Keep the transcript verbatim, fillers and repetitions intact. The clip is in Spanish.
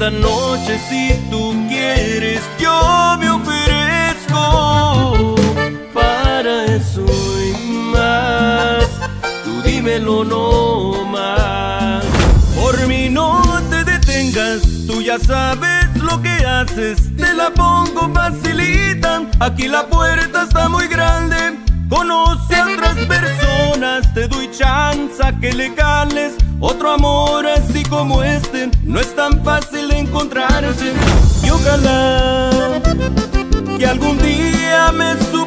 esta noche, si tú quieres, yo me ofrezco para eso y más. Tú dímelo no más. Por mí no te detengas, tú ya sabes lo que haces. Te la pongo facilita, aquí la puerta está muy grande. Conoce a otras personas, te doy chance a que le cales. Otro amor así como este no es tan fácil de encontrarse. Y ojalá que algún día me suba